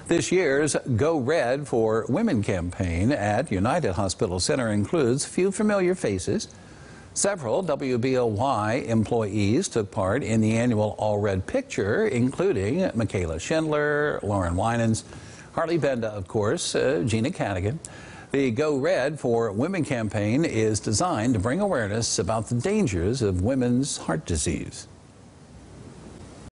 This year's Go Red for Women campaign at United Hospital Center includes few familiar faces. Several WBOY employees took part in the annual All Red picture, including Michaela Schindler, Lauren Winans, Harley Benda, of course, Gina Cadigan. The Go Red for Women campaign is designed to bring awareness about the dangers of women's heart disease.